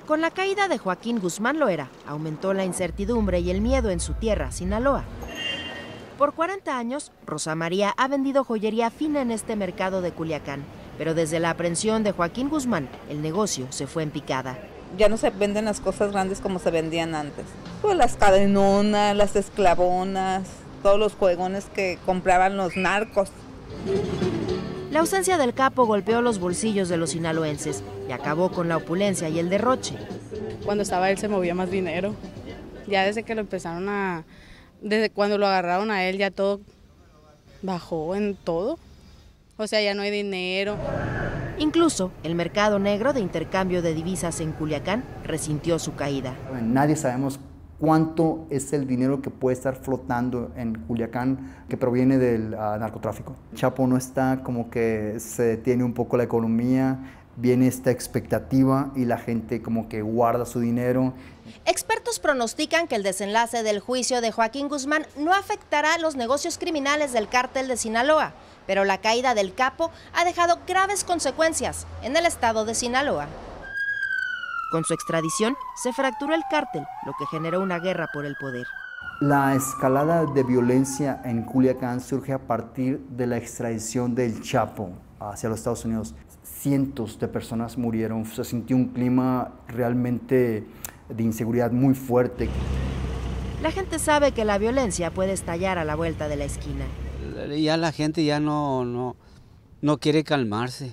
Con la caída de Joaquín Guzmán Loera, aumentó la incertidumbre y el miedo en su tierra, Sinaloa. Por 40 años, Rosa María ha vendido joyería fina en este mercado de Culiacán, pero desde la aprehensión de Joaquín Guzmán, el negocio se fue en picada. Ya no se venden las cosas grandes como se vendían antes. Pues las cadenonas, las esclavonas, todos los juegones que compraban los narcos. La ausencia del capo golpeó los bolsillos de los sinaloenses y acabó con la opulencia y el derroche. Cuando estaba él se movía más dinero. Ya desde que desde cuando lo agarraron a él ya todo bajó en todo. O sea, ya no hay dinero. Incluso el mercado negro de intercambio de divisas en Culiacán resintió su caída. Nadie sabemos cuánto es el dinero que puede estar flotando en Culiacán que proviene del narcotráfico. Chapo no está, como que se detiene un poco la economía, viene esta expectativa y la gente como que guarda su dinero. Expertos pronostican que el desenlace del juicio de Joaquín Guzmán no afectará los negocios criminales del cártel de Sinaloa, pero la caída del capo ha dejado graves consecuencias en el estado de Sinaloa. Con su extradición, se fracturó el cártel, lo que generó una guerra por el poder. La escalada de violencia en Culiacán surge a partir de la extradición del Chapo hacia los Estados Unidos. Cientos de personas murieron, se sintió un clima realmente de inseguridad muy fuerte. La gente sabe que la violencia puede estallar a la vuelta de la esquina. Ya la gente ya no quiere calmarse.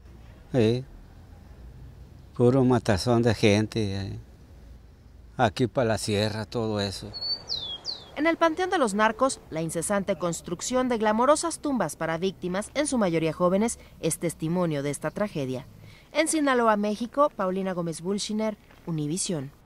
Puro matazón de gente. Aquí para la sierra, todo eso. En el panteón de los narcos, la incesante construcción de glamorosas tumbas para víctimas, en su mayoría jóvenes, es testimonio de esta tragedia. En Sinaloa, México, Paulina Gómez Bulshiner, Univisión.